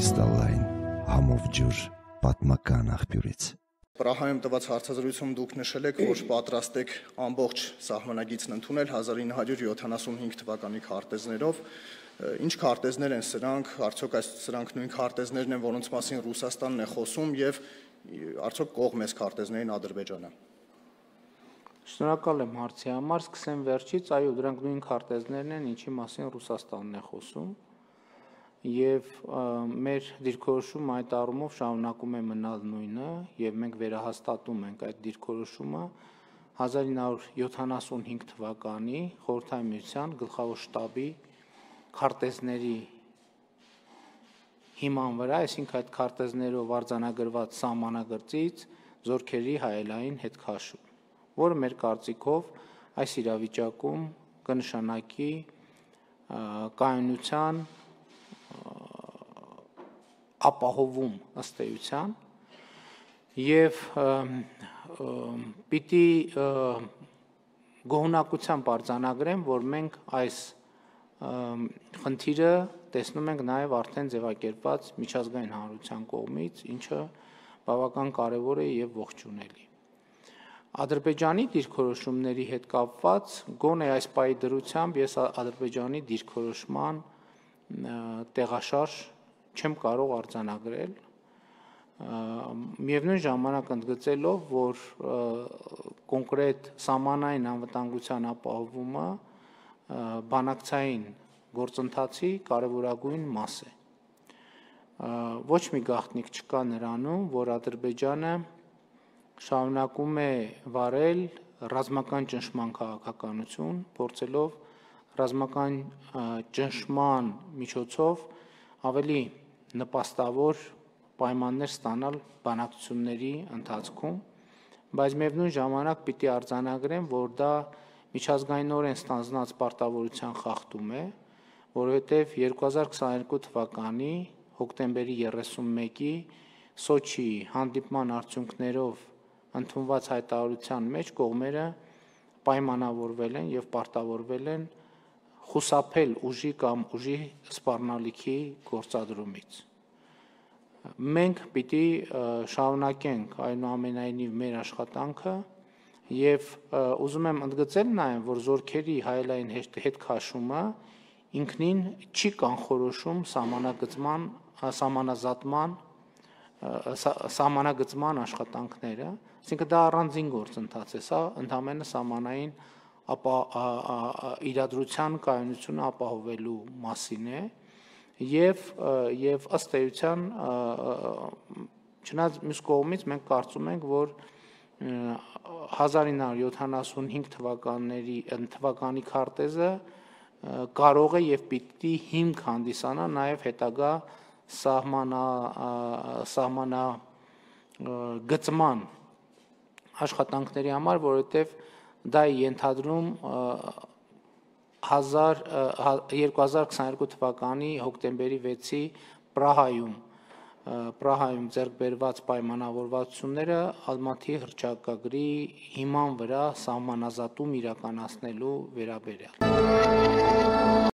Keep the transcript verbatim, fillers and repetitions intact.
կրիստալային համով ջուր պատմական աղբյուրից։ Պրահայում տված հարցազրույցում դուք նշել եք, որ պատրաստ եք ամբողջ սահմանագիծն ընդունել հազար ինը հարյուր յոթանասունհինգ թվականի քարտեզներով։ Ինչ քարտեզներ են սրանք, արդյոք այս սրանք նույն քարտեզներն են, որոնց մասին Ռուսաստանն է խոսում, եւ արդյոք կողմ է քարտեզներին Ադրբեջանը։ Շնորհակալ եմ հարցի համար, սկսեմ վերջից, այո, դրանք նույն քարտեզներն են, ինչի մասին Ռուսաստանն է խոսում, եւ մեր դիրքորոշումը այդ առումով շարունակում է մնալ նույնը, եւ մենք վերահաստատում ենք այդ դիրքորոշումը հազար ինը հարյուր յոթանասունհինգ թվականի Խորհրդային Միության գլխավոր շտաբի քարտեզների հիման վրա, այսինքն այդ քարտեզներով արձանագրված սահմանագծից զորքերի հայելային հետքաշում, որը մեր կարծիքով այս իրավիճակում կնշանակի կայունության ապահովում ըստ էության եւ պիտի գոհունակությամբ արձանագրեմ, որ մենք այս խնդիրը տեսնում ենք նաեւ արդեն ձևակերպված միջազգային հանրության կողմից, ինչը բավական կարեւոր է եւ ողջունելի։ Ադրբեջանի դիրքորոշումների հետ կապված գոնե այս պահի դրությամբ ես Ադրբեջանի դիրքորոշման տեղաշարժ չեմ կարող արձանագրել, միևնույն ժամանակ ընդգծելով, որ կոնկրետ սահմանային անվտանգության ապահովումը բանակցային գործընթացի կարևորագույն մաս է։ Ոչ մի գաղտնիք չկա նրանում, որ Ադրբեջանը շարունակում է վարել ռազմական ճնշման քաղաքականություն, փորձելով ռազմական ճնշման միջոցով ավելի նպաստավոր պայմաններ ստանալ բանակցությունների ընթացքում, բայց միևնույն ժամանակ պիտի արձանագրեմ, որ դա միջազգայինորեն ստանձնած պարտավորության խախտում է, որովհետև երկու հազար քսաներկու թվականի հոկտեմբերի երեսունմեկի Սոչիի հանդիպման արդյունքներով ընդունված հայտարարության մեջ կողմերը պայմանավորվել են եւ պարտավորվել են խուսափել ուժի կամ ուժի սպառնալիքի գործադրումից։ Մենք պիտի շարունակենք այնուամենայնիվ մեր աշխատանքը եւ ուզում եմ ընդգծել նաեւ, որ զորքերի հայելային հետքաշումը ինքնին չի կանխորոշում սահմանագծման, սահմանազատման, սահմանագծման աշխատանքները, այսինքն դա առանձին գործընթաց է, սա ընդհանրապես սահմանային ապա իրադրության կայունությունը ապահովելու մասին է եւ եւ ըստ էության չնայած մյուս կողմից մենք կարծում ենք, որ հազար ինը հարյուր յոթանասունհինգ թվականների թվականի քարտեզը կարող է եւ պիտի հիմք հանդիսանա նաեւ հետագա սահմանա սահմանա գծման աշխատանքների համար, որովհետեւ դա է ենթադրում երկու հազար քսաներկու թվականի հոկտեմբերի վեցի Պրահայում Պրահայում ձեռք բերված պայմանավորվածությունները Ալմատի հռչակագրի հիման վրա սահմանազատում իրականացնելու վերաբերյալ։